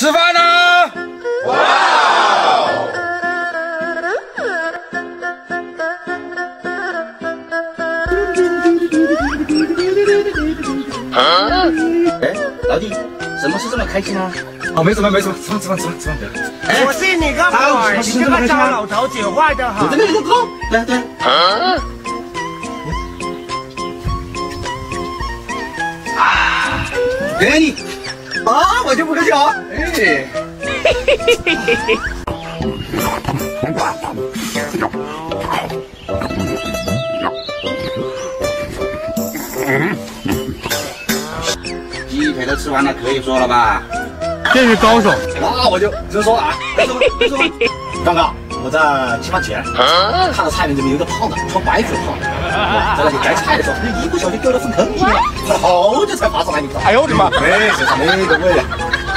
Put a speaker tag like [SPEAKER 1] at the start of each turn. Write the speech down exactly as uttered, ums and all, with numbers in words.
[SPEAKER 1] 吃饭啦！哇！哎，老弟，什么事这么开心啊？哦，没什么，没什么，吃饭，吃饭，吃饭，吃饭。哎，
[SPEAKER 2] 我信你个鬼！你这个糟老头子坏的很。
[SPEAKER 1] 这个这个走，来对。啊！给你。啊，我就不客气啊。哎。鸡腿都吃完了，可以说了吧？
[SPEAKER 3] 这是高手。
[SPEAKER 1] 那我就直说了啊！别说了，别说了。刚刚我在吃饭前看到菜里面有一个胖子，穿白服的胖子，在那里摘菜的时候，一不小心掉到粪坑里了，跑了好久才爬上来，你知道吗？哎呦我的妈！哎，身上那个味。